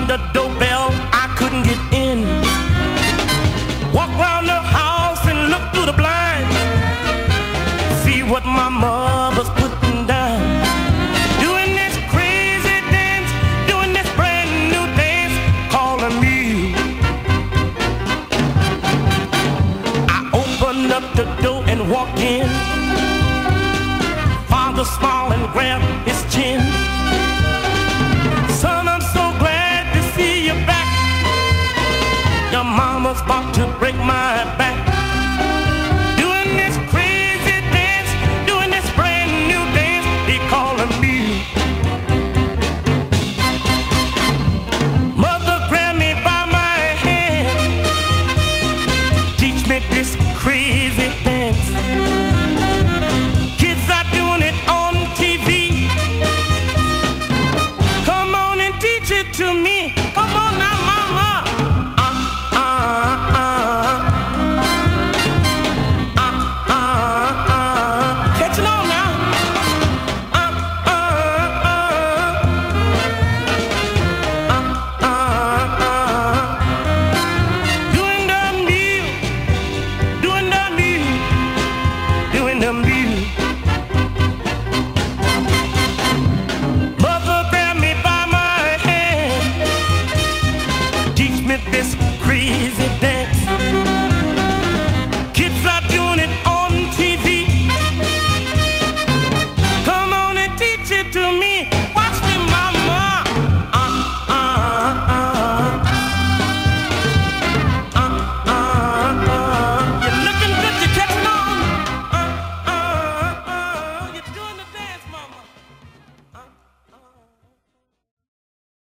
the doorbell, I couldn't get in. Walk around the house and look through the blinds, see what my mother's putting down. Doing this crazy dance, doing this brand new dance, calling me. I opened up the door and walked in. Father smiled and grabbed his chin. Son, I'm so glad to see you back. Your mama's about to break my back. Doing this crazy dance, doing this brand new dance, they calling me. Mother grabbed me by my hand, teach me this crazy dance. Kids are doing it on TV. Come on and teach it to me. Come on now, mama. Catching on now. Doing the meal, doing the meal, doing the meal. Mother grabbed me by my hand, teach me this crazy dance. Kids are